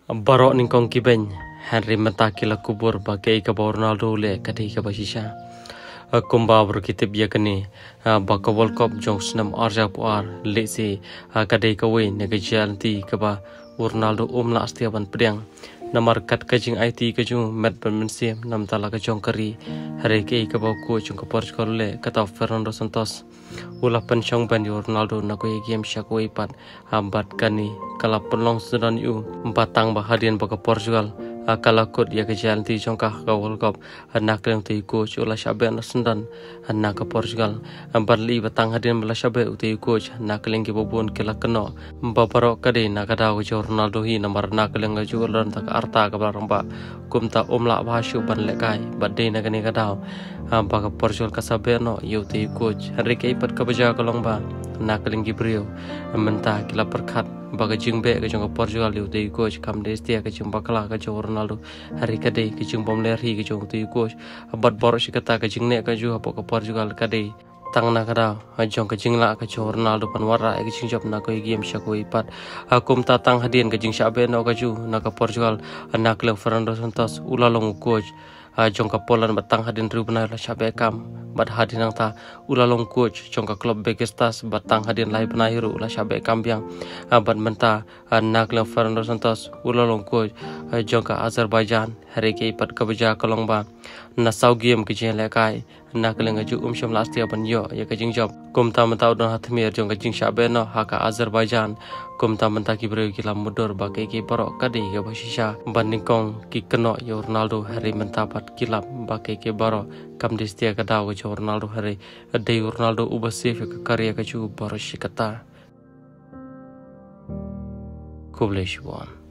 Barok ningkong kibeng Henry mentaki la kubur bagai ke Ronaldo le kadai ke basisha. Kumba berkitip ya kene baka World Cup jong senam arja puar le se kadai ke we nega jalti ke ba Ronaldo la astiaban pedang namar kat kajing IT ke jung met bermensim nam tala ke jong keri hari ke ba ku jong ke Portugal le kata Fernando Santos ula pensyong ban Ronaldo na ko game syakoi pat ambat kani kala penlong sudan yu batang bahadian baka Portugal akala kot ya ke jalti jongkah ka World Cup anak yang tu coach ula syabe na sendan anak ke Portugal ambarli batang hadian bala syabe uti coach nak lengki bobon kela keno mbaparo kade na kada ko Ronaldo hi namar nak lenga ju lan tak arta ka baramba kumta omla bahasyu ban lekai badde na kane kada baka Portugal ka sabe no yuti coach Enrique ipat ka baja kalong ba nak lengki brio mentah kila perkat baga jingbe ke jong Portugal liu te coach kam destia ke jong bakla ke jong Ronaldo hari kade ke jong bomler hi ke jong te coach abat bor sikata ke jingne ke ju apa ke Portugal kade tang na kada jong ke jingla ke jong Ronaldo panwara ke jing job na ko game syako ipat akum ta tang hadien ke jing syabe no ke ju na ke Portugal anak le Fernando Santos ulalong coach jong ke Poland batang hadin rubna la syabe kam bat hadin ang ta ulalong coach jong ke klub Besiktas batang hadin lai penahiru la syabe kambiang bat menta nak le Fernando Santos ulalong coach jong ke Azerbaijan hari ke ipat ke beja kalong ba na sau game ke jeng lekai nak le ngaju syam lastia ban yo ya ke jing job kum ta menta udon hatmir jong ke jing syabe no haka Azerbaijan kum ta menta ki breu ki lam mudur ba ke barok kade ke basisha bandingkong ki keno yo Ronaldo hari menta pat kilap ba ke barok kam destia ka daw ke Ronaldo hari de Ronaldo ubasif ke karya ke ju borosh kata Kubleshwan